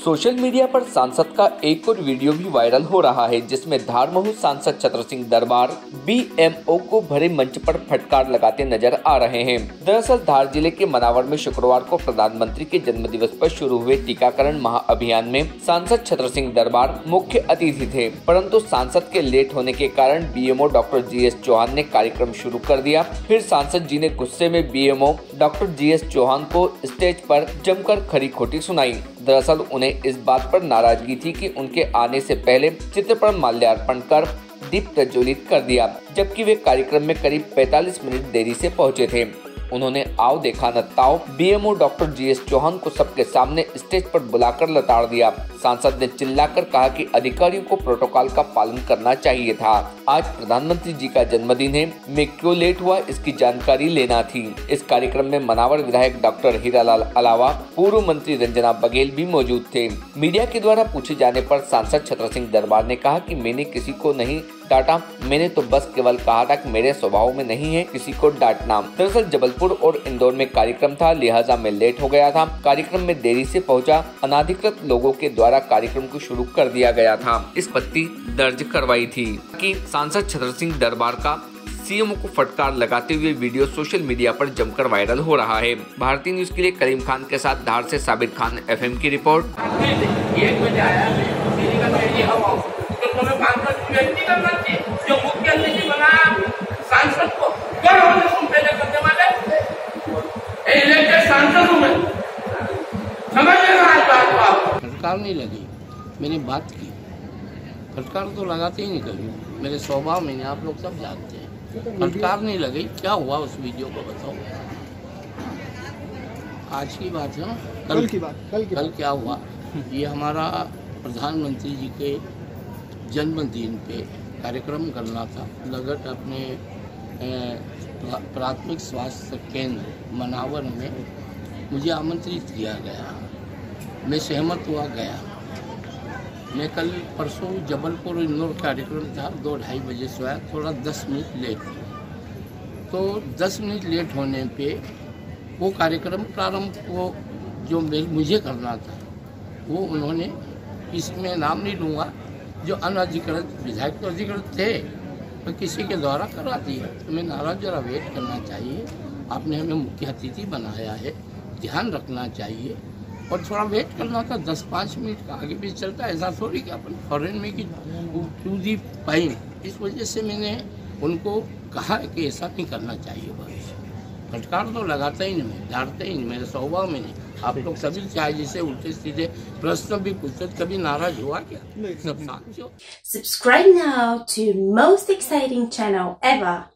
Social media पर सांसद का एक और वीडियो भी वायरल हो रहा है, जिसमें धारमहू सांसद छत्र सिंह दरबार बीएमओ को भरे मंच पर फटकार लगाते नजर आ रहे हैं। दरअसल धार जिले के मनावर में शुक्रवार को प्रधानमंत्री के जन्मदिवस पर शुरू हुए टीकाकरण महाअभियान में सांसद छत्र सिंह दरबार मुख्य अतिथि थे, परंतु सांसद के लेट होने के कारण बीएमओ डॉक्टर जीएस चौहान ने कार्यक्रम शुरू कर दिया। फिर सांसद जी ने गुस्से में बीएमओ डॉक्टर जीएस चौहान को स्टेज पर जमकर खरी खोटी सुनाई। दरअसल उन्हें इस बात पर नाराजगी थी कि उनके आने से पहले चित्र पर माल्यार्पण कर दीप प्रज्वलित कर दिया, जबकि वे कार्यक्रम में करीब 45 मिनट देरी से पहुंचे थे। उन्होंने आओ देखा न ताओ बीएमओ डॉक्टर जीएस चौहान को सबके सामने स्टेज पर बुलाकर लताड़ दिया। सांसद ने चिल्लाकर कहा कि अधिकारियों को प्रोटोकॉल का पालन करना चाहिए था। आज प्रधानमंत्री जी का जन्मदिन है, मैं क्यों लेट हुआ इसकी जानकारी लेना थी। इस कार्यक्रम में मनावर विधायक डॉक्टर हीरालाल अलावा पूर्व मंत्री रंजना बघेल भी मौजूद थे। मीडिया के द्वारा पूछे जाने पर सांसद छत्र सिंह दरबार ने कहा कि मैंने किसी को नहीं डांटा, मैंने तो बस केवल कहा था कि मेरे स्वभाव में नहीं है किसी को डांटना। दरअसल जबलपुर और इंदौर में कार्यक्रम था, लिहाजा मैं लेट हो गया था। कार्यक्रम में देरी से पहुंचा, अनाधिकृत लोगों के द्वारा कार्यक्रम को शुरू कर दिया गया था। इस पत्ती दर्ज करवाई थी कि सांसद छत्र सिंह दरबार का सीएम को फटकार लगाते हुए वीडियो सोशल मीडिया पर जमकर वायरल हो रहा है। भारतीय न्यूज के लिए करीम खान के साथ धार से साबिर खान FM की रिपोर्ट। जो मुख्य अतिथि बना सांसद को सांसद हूँ मैं, समझ फटकार नहीं लगी, मैंने बात की। फटकार तो लगाते ही नहीं कभी, मेरे स्वभाव में नहीं, आप लोग सब जानते हैं। फटकार नहीं लगी। क्या हुआ उस वीडियो को बताओ। आज की बात है, कल क्या हुआ। ये हमारा प्रधानमंत्री जी के जन्मदिन पे कार्यक्रम करना था। लगत अपने प्राथमिक स्वास्थ्य केंद्र मनावर में मुझे आमंत्रित किया गया, मैं सहमत हुआ गया। मैं कल परसों जबलपुर इंदौर कार्यक्रम था, 2-2:30 बजे से आया, थोड़ा 10 मिनट लेट। तो 10 मिनट लेट होने पे वो कार्यक्रम प्रारंभ को जो मुझे करना था वो उन्होंने, इसमें नाम नहीं लूँगा, जो अनधिकृत विधायक तो अधिकृत थे तो किसी के द्वारा करा दिया। तो मैं नाराज, जरा वेट करना चाहिए, आपने हमें मुख्य अतिथि बनाया है, ध्यान रखना चाहिए और थोड़ा वेट करना था। 10-5 मिनट का आगे भी चलता है, ऐसा थोड़ी कि अपन फॉरेन में कि टू दी पाइन। इस वजह से मैंने उनको कहा कि ऐसा नहीं करना चाहिए। भविष्य फटकार तो लगाता ही नहीं, मैं डांटता ही नहीं, मेरे स्वभाव में नहीं। आप लोग सभी चाहे जिसे उल्टे सीधे प्रश्न भी पूछते, कभी नाराज हुआ क्या? Subscribe now to most exciting channel ever.